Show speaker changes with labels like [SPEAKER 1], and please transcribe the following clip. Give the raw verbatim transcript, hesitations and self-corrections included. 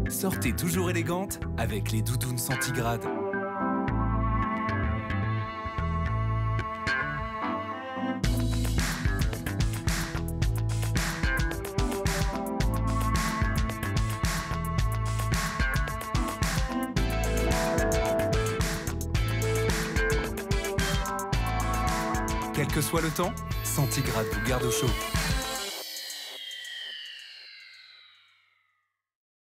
[SPEAKER 1] Sortez toujours élégante avec les doudounes Centigrade. Quel que soit le temps, Centigrade vous garde au chaud.